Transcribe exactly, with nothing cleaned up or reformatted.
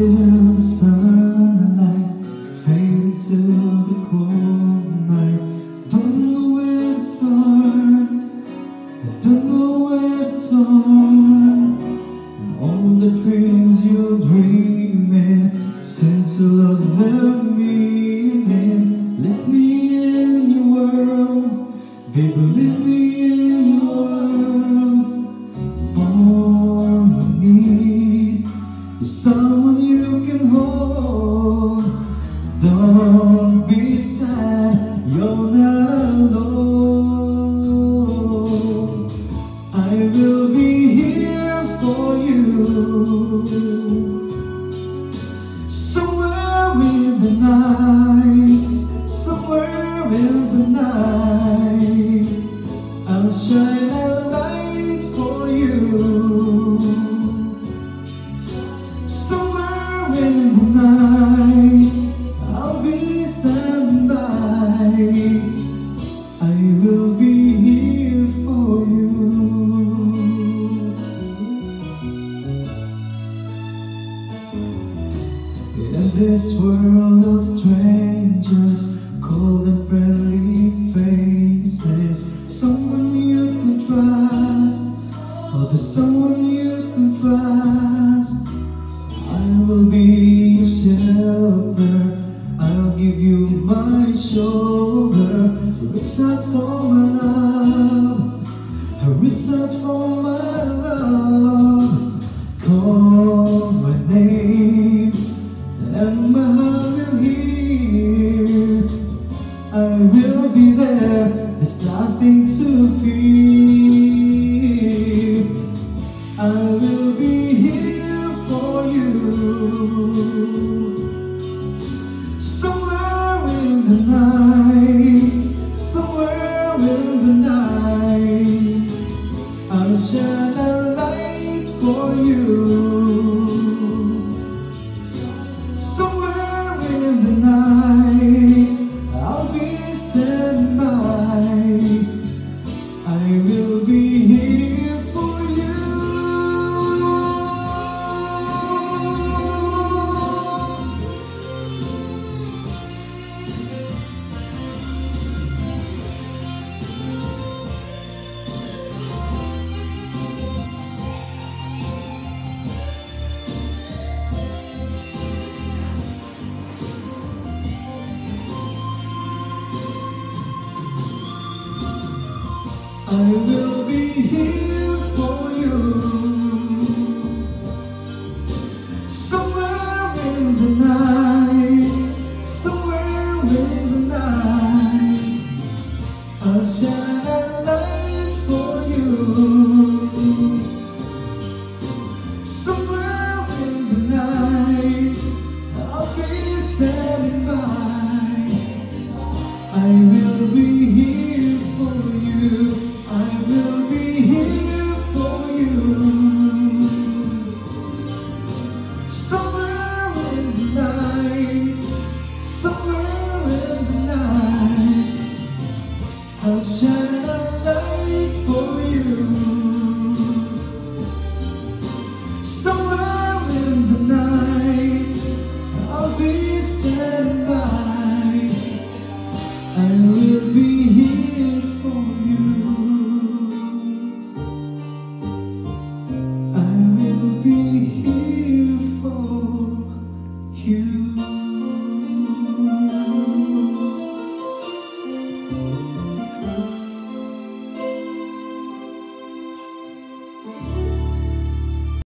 feel the sunlight fade into the cold night. Don't know where to turn, I don't know where to turn. And all the dreams you're dreaming seem to lose their meaning. Let me in your world, baby, let me in your world. All you need is someone you can hold. Don't be sad, you're not alone. I will be here for you. Somewhere in the night, somewhere in the night, I'll shine a light for you. Somewhere in the night, I'll be standing by. I will be here for you. In this world of strangers, cold and friendly faces, someone you can trust, or the someone you can trust. I will be your shelter, I'll give you my shoulder. Reach out for my love, reach out for my love. Call my name and my heart will hear. I will be there, there's nothing to fear. I will be here for you. Somewhere in the night, somewhere in the night, I'll shine a light for you. Somewhere in the night, I'll be standing by. I will be here for you. I will be here for you. Somewhere in the night, somewhere in the night, I'll shine a light for you. Somewhere in the night, I'll be standing by. I will be here for you. I will be here for you. Somewhere in the night, somewhere in the night, I'll shine a light for you. Somewhere in the night, I'll be standing by. I will be here for you. I will be here for you.